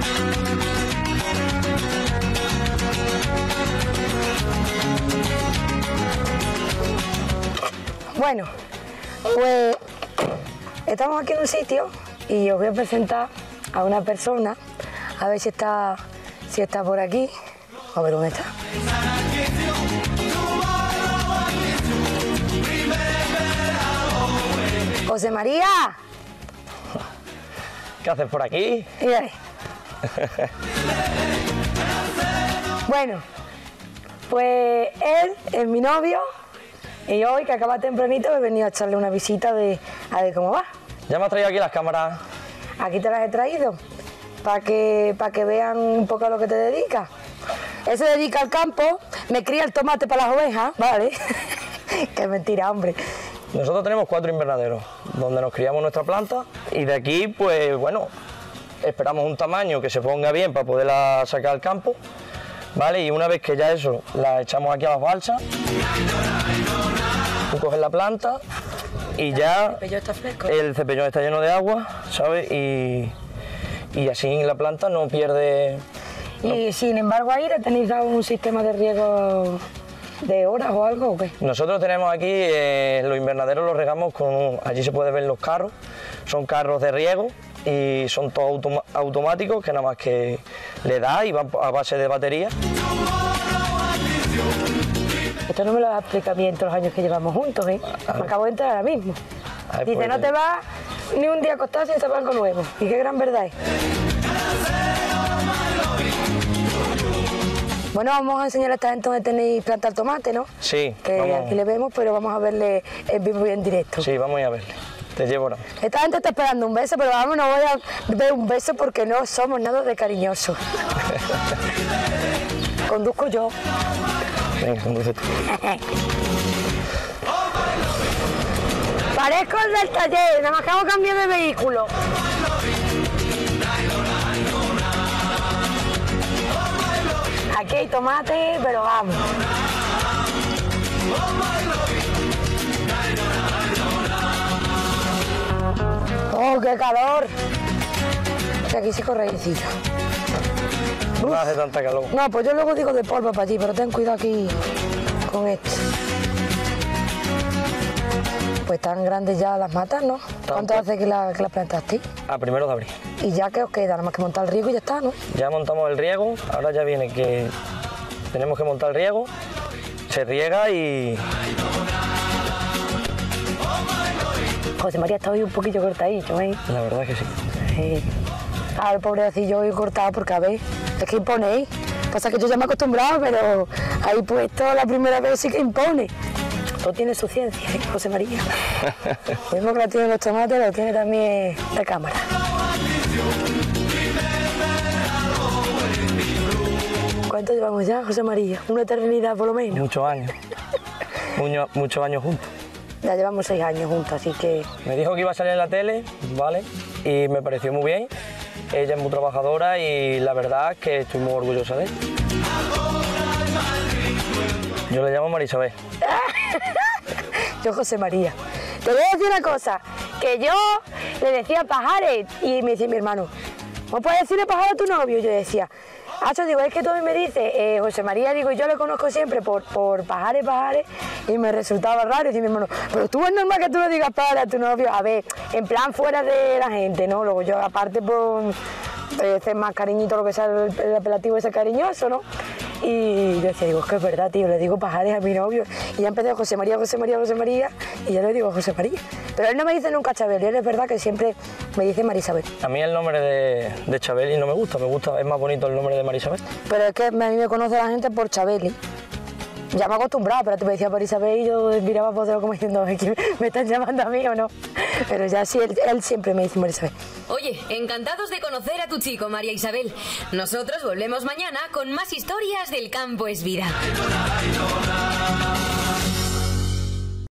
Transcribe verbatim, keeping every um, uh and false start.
Bueno, pues estamos aquí en un sitio y os voy a presentar a una persona, a ver si está, si está por aquí. A ver dónde está. José María. ¿Qué haces por aquí? Mira ahí. Bueno, pues él es mi novio y hoy, que acaba tempranito, he venido a echarle una visita de a ver cómo va. Ya me has traído aquí las cámaras. Aquí te las he traído para que, para que vean un poco a lo que te dedicas. Él se dedica al campo, me cría el tomate para las ovejas, ¿vale? Qué mentira, hombre. Nosotros tenemos cuatro invernaderos donde nos criamos nuestra planta y de aquí, pues bueno, esperamos un tamaño que se ponga bien para poderla sacar al campo, ¿vale? Y una vez que ya eso, la echamos aquí a las balsas, tú coges la planta y ya El cepellón está fresco. El cepellón está lleno de agua, ¿sabes? Y, y así la planta no pierde... Y no. sin embargo ahí le tenéis dado un sistema de riego de horas o algo, ¿o qué? Nosotros tenemos aquí, eh, los invernaderos los regamos con, allí se puede ver los carros, son carros de riego y son todos automa automáticos que nada más que le da y van a base de batería. Esto no me lo has explicado bien todos los años que llevamos juntos, ¿eh? Me acabo de entrar ahora mismo. Ay, Dice, pues, no te vas ni un día acostado sin saber algo nuevo. Y qué gran verdad es. Bueno, vamos a enseñar a esta gente donde tenéis plantar tomate, ¿no? Sí. Que vamos. aquí le vemos, pero vamos a verle en vivo y en directo. Sí, vamos a ir a verle. Te llevo ahora. Esta gente está esperando un beso, pero vamos, no voy a ver un beso porque no somos nada de cariñosos. Conduzco yo. Venga, conduce tú. Parezco el del taller, nada más acabo de cambiar de vehículo. Aquí hay tomate, pero vamos. ¡Oh, qué calor! Que aquí sí correcito. No hace tanta calor. No, pues yo luego digo de polvo para allí, pero ten cuidado aquí con esto. Pues tan grandes ya las matas, ¿no? ¿Cuánto hace que las que la plantaste? A primero de abril. Y ya que os queda, nada más que montar el riego y ya está, ¿no? Ya montamos el riego, ahora ya viene que tenemos que montar el riego, se riega y... José María está hoy un poquillo cortadillo, ¿eh? La verdad que sí. Sí. Ahora el pobrecillo hoy cortado porque, a ver, es que imponéis. Pasa que yo ya me he acostumbrado, pero ahí puesto la primera vez sí que impone. Todo tiene su ciencia, ¿eh, José María? Lo mismo que lo tiene los tomates, lo tiene también la cámara. ¿Cuánto llevamos ya, José María? Una eternidad por lo menos. Muchos años. Mucho, muchos años juntos. Ya llevamos seis años juntos, así que... Me dijo que iba a salir en la tele, ¿vale? Y me pareció muy bien. Ella es muy trabajadora y la verdad es que estoy muy orgullosa de ella. Yo le llamo María Isabel. Yo José María. Te voy a decir una cosa, que yo le decía Pajares y me decía mi hermano, ¿cómo puedes decirle Pajares a tu novio? Y yo decía, Acho, digo, es que tú a mí me dices, eh, José María, digo, yo le conozco siempre por, por Pajares, Pajares, y me resultaba raro. Y decía mi hermano, pero tú es normal que tú le digas Pajares a tu novio, a ver, en plan fuera de la gente, ¿no? Luego yo aparte por ser más cariñito, lo que sea el, el apelativo ese cariñoso, ¿no? Y yo decía, digo, es que es verdad, tío, le digo Pajares a mi novio. Y ya empecé José María, José María, José María, y yo le digo José María. Pero él no me dice nunca Chabel, y él es verdad que siempre me dice María Isabel. A mí el nombre de, de Chabeli no me gusta, me gusta, es más bonito el nombre de María Isabel. Pero es que a mí me conoce la gente por Chabeli. Ya me he acostumbrado, pero te me decía María Isabel y yo miraba por otro como diciendo, ¿me están llamando a mí o no? Pero ya sí, él, él siempre me dice María Isabel. Oye, encantados de conocer a tu chico, María Isabel. Nosotros volvemos mañana con más historias del campo es vida.